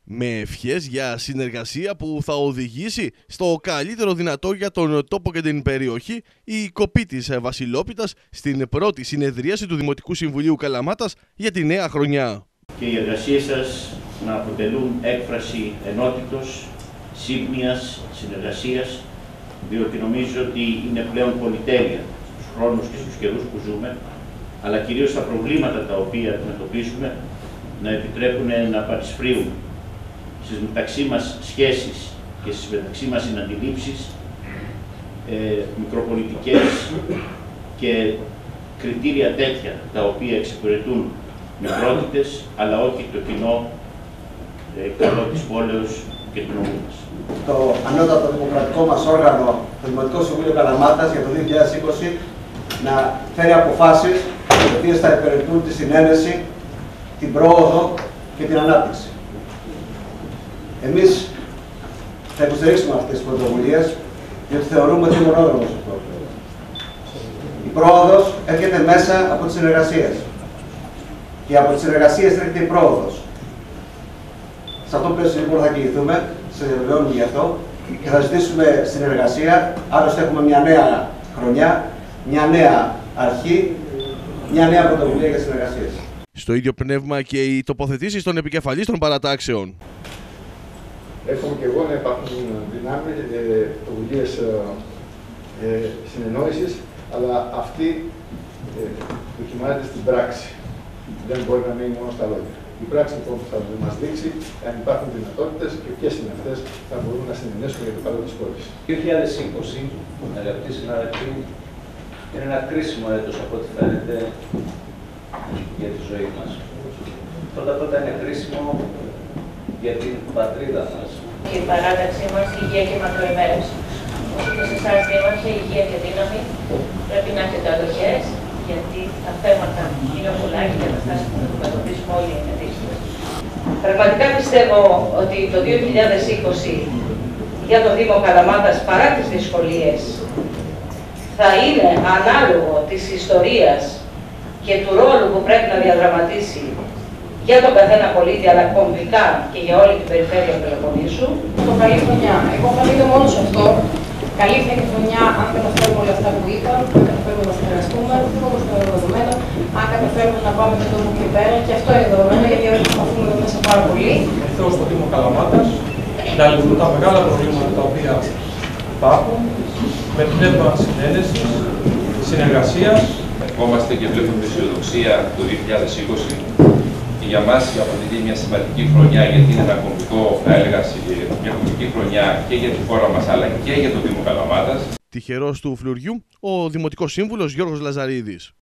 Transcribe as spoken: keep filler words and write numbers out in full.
Με ευχές για συνεργασία που θα οδηγήσει στο καλύτερο δυνατό για τον τόπο και την περιοχή, η κοπή της Βασιλόπιτας στην πρώτη συνεδρίαση του Δημοτικού Συμβουλίου Καλαμάτας για τη νέα χρονιά. Και οι εργασίες σας να αποτελούν έκφραση ενότητος, σύμπνοιας, συνεργασίας, διότι νομίζω ότι είναι πλέον πολυτέλεια στους χρόνους και στους καιρούς που ζούμε, αλλά κυρίως τα προβλήματα τα οποία αντιμετωπίζουμε να επιτρέπουν να παρισφρίουν στις μεταξύ μας σχέσεις και στις μεταξύ μας συναντιλήψεις ε, μικροπολιτικές και κριτήρια τέτοια τα οποία εξυπηρετούν μικρότητες, αλλά όχι το κοινό ε, καλό της πόλεως και του νομού μας. Το ανώτατο δημοκρατικό μας όργανο, το Δημοτικό Συμβούλιο Καλαμάτας για το δύο χιλιάδες είκοσι, να φέρει αποφάσεις οι οποίες θα υπηρετούν τη συνένεση, την πρόοδο και την ανάπτυξη. Εμείς θα υποστηρίξουμε αυτές τις πρωτοβουλίες, διότι θεωρούμε ότι είναι μονόδρομος αυτό. Η πρόοδος έρχεται μέσα από τις συνεργασίες. Και από τις συνεργασίες έρχεται η πρόοδος. Σε αυτό το πλαίσιο λοιπόν θα κινηθούμε, σας διαβεβαιώνουμε γι' αυτό, και θα ζητήσουμε συνεργασία. Άλλωστε έχουμε μια νέα χρονιά, μια νέα αρχή, μια νέα πρωτοβουλία για συνεργασίες. Στο ίδιο πνεύμα και οι τοποθετήσεις των επικεφαλής των παρατάξεων. Εύχομαι και εγώ να υπάρχουν δυνάμεις, πρωτοβουλίες ε, ε, συνεννόησης, αλλά αυτή ε, δοκιμάζεται στην πράξη. Δεν μπορεί να μείνει μόνο στα λόγια. Η πράξη λοιπόν θα μας δείξει αν υπάρχουν δυνατότητες και ποιες είναι αυτές θα μπορούν να συνενέσουν για το καλό της πόλης. δύο χιλιάδες είκοσι, αγαπητοί συνάδελφοι, είναι ένα κρίσιμο έτος από ό,τι φαίνεται για τη ζωή μας. Πρώτα πρώτα είναι κρίσιμο για την πατρίδα μας. Η παράταξή μας υγεία και μακροημέρωση. Όσο και σε εσάς διάβασε υγεία και δύναμη, πρέπει να έχετε αντοχές, γιατί τα θέματα είναι πολλά και οι καταστάσεις που αντιμετωπίζουμε όλοι είναι δύσκολες. Πραγματικά πιστεύω ότι το δύο χιλιάδες είκοσι για το Δήμο Καλαμάτας, παρά τις δυσκολίες, θα είναι ανάλογο της ιστορίας και του ρόλου που πρέπει να διαδραματίσει για τον καθένα πολίτη, αλλά κομβικά και για όλη την περιφέρεια του Πελοποννήσου. Το καλή χρονιά. Εγώ θα μείνω μόνο σε αυτό. Καλή θα είναι η χρονιά αν καταφέρουμε όλα αυτά που είπα, αν καταφέρουμε να συνεργαστούμε, όπως το δεδομένο, αν καταφέρουμε να πάμε με τον τόπο και πέρα. Και αυτό είναι δεδομένο, γιατί όλοι προσπαθούμε εδώ μέσα πάρα πολύ. Ήρθω στο Δήμο Καλαμάτας να λυθούν τα μεγάλα προβλήματα τα οποία υπάρχουν με πνεύμα συνένεσης, συνεργασίας. Ερχόμαστε και βλέπουμε αισιοδοξία το δύο χιλιάδες είκοσι. Και για μας αποτελεί μια σημαντική χρονιά, γιατί είναι ένα κομβικό, θα έλεγα, μια κομβική χρονιά και για τη χώρα μας, αλλά και για το Δήμο Καλαμάτας. Τυχερός του φλουριού, ο Δημοτικός Σύμβουλος Γιώργος Λαζαρίδης.